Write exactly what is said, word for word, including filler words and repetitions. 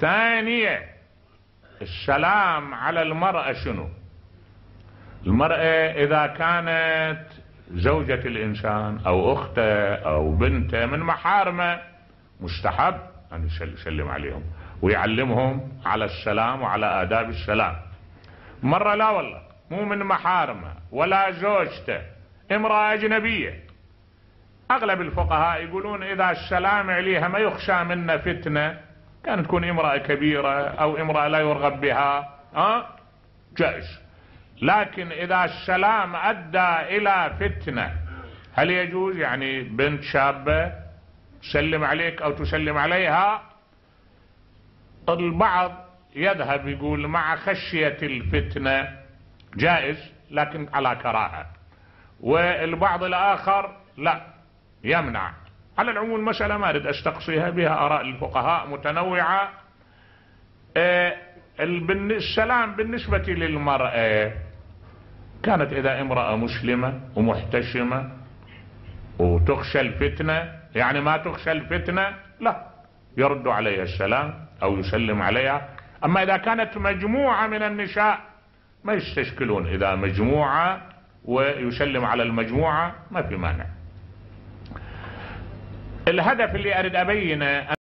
الثانية السلام على المرأة شنو؟ المرأة إذا كانت زوجة الإنسان أو أخته أو بنته من محارمه مستحب أن يسلم عليهم ويعلمهم على السلام وعلى آداب السلام. مرة لا والله مو من محارمه ولا زوجته، امرأة أجنبية، أغلب الفقهاء يقولون إذا السلام عليها ما يخشى منه فتنة، كانت تكون امرأة كبيرة أو امرأة لا يرغب بها أه؟ جائز. لكن إذا السلام أدى إلى فتنة هل يجوز؟ يعني بنت شابة تسلم عليك أو تسلم عليها، البعض يذهب يقول مع خشية الفتنة جائز لكن على كراهة، والبعض الآخر لا يمنع. على العموم المسألة ما أريد أستقصيها، بها آراء الفقهاء متنوعة. السلام بالنسبة للمرأة كانت إذا امرأة مسلمة ومحتشمة وتخشى الفتنة، يعني ما تخشى الفتنة، لا يرد عليها السلام أو يسلم عليها. أما إذا كانت مجموعة من النساء ما يستشكلون، إذا مجموعة ويسلم على المجموعة ما في مانع. الهدف اللي أريد أبينه